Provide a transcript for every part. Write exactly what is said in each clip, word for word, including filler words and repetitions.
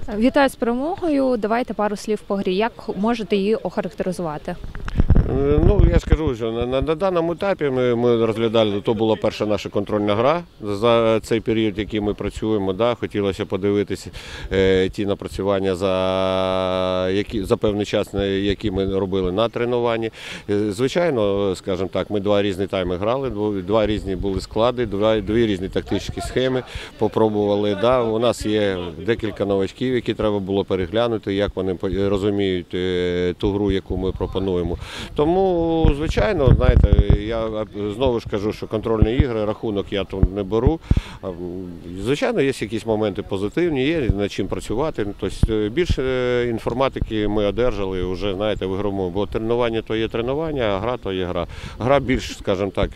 Вітаю з перемогою. Давайте пару слів по грі. Як можете її охарактеризувати? Ну, я скажу, що на, на, на даному етапі ми, ми розглядали, то була перша наша контрольна гра за цей період, який ми працюємо. Да, хотілося подивитися е, ті напрацювання за, які, за певний час, які ми робили на тренуванні. Е, звичайно, скажімо так, ми два різні тайми грали, два, два різні були склади, два, дві різні тактичні схеми попробували. Да, у нас є декілька новачків, які треба було переглянути, як вони розуміють е, ту гру, яку ми пропонуємо. Тому, звичайно, знаєте, я знову ж кажу, що контрольні ігри, рахунок я тут не беру. Звичайно, є якісь моменти позитивні, є над чим працювати. Тобто, більше інформатики ми одержали вже, знаєте, в ігровому, бо тренування то є тренування, а гра то є гра. Гра більш, скажімо так,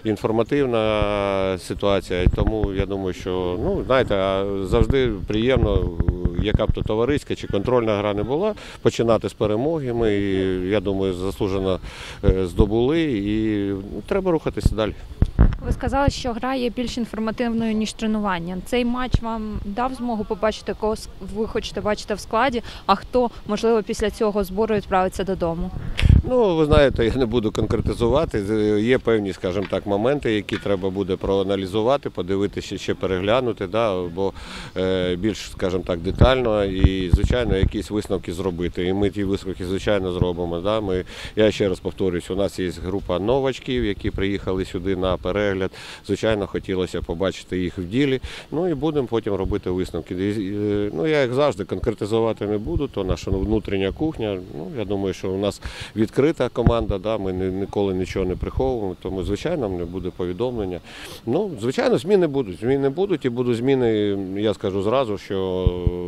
інформативна ситуація, тому я думаю, що, ну, знаєте, завжди приємно, яка б то товариська чи контрольна гра не була, починати з перемоги. Ми, я думаю, заслужено здобули і треба рухатися далі. Ви сказали, що гра є більш інформативною, ніж тренування. Цей матч вам дав змогу побачити, кого ви хочете бачити в складі, а хто, можливо, після цього збору відправиться додому? Ну, ви знаєте, я не буду конкретизувати. Є певні, скажімо так, моменти, які треба буде проаналізувати, подивитися, ще переглянути, да, бо е, більш, скажімо так, детально і, звичайно, якісь висновки зробити. І ми ті висновки, звичайно, зробимо. Да. Ми, я ще раз повторюсь, у нас є група новачків, які приїхали сюди на перегляд. Звичайно, хотілося побачити їх в ділі. Ну і будемо потім робити висновки. Ну, я, як завжди, конкретизувати не буду, то наша внутрішня кухня. Ну, я думаю, що у нас відкрита команда, да, ми ніколи нічого не приховуємо, тому, звичайно, не буде повідомлення. Ну, звичайно, зміни будуть. Зміни будуть і будуть зміни, я скажу зразу, що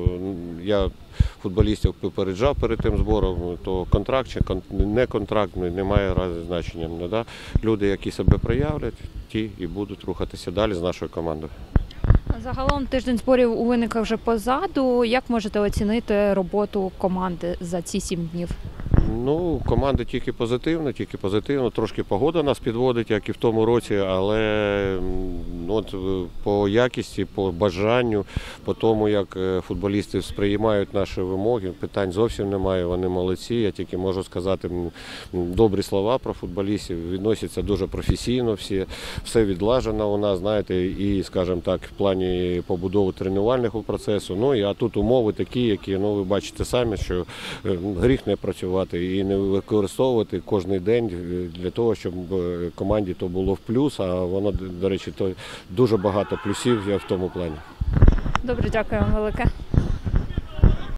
я футболістів попереджав перед тим збором, то контракт чи не контракт, не має значення. Да? Люди, які себе проявлять, ті і будуть рухатися далі з нашою командою. Загалом тиждень зборів у Винниках вже позаду. Як можете оцінити роботу команди за ці сім днів? Ну, команда тільки позитивна, тільки позитивна. Трошки погода нас підводить, як і в тому році, але ну, от, по якісті, по бажанню, по тому, як футболісти сприймають наші вимоги, питань зовсім немає, вони молодці. Я тільки можу сказати добрі слова про футболістів, відносяться дуже професійно всі, все відлажено у нас, знаєте, і, скажімо так, в плані побудови тренувального процесу. Ну, і, а тут умови такі, які, ну, ви бачите самі, що гріх не працювати і не використовувати кожен день для того, щоб команді то було в плюс, а воно, до речі, то дуже багато плюсів є в тому плані. Добре, дякую вам велике.